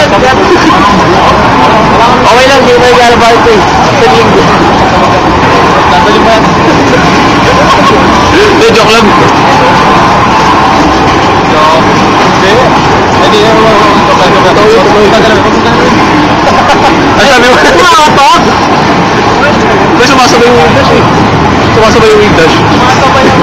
Okay lang, hindi na ilalabas ito eh. Sa linggo. Tatali mo yan. Hindi, joke lang. Hindi, ay, sabi mo, may sumasabay yung wing dash eh. Sumasabay yung wing dash. Sumasabay yung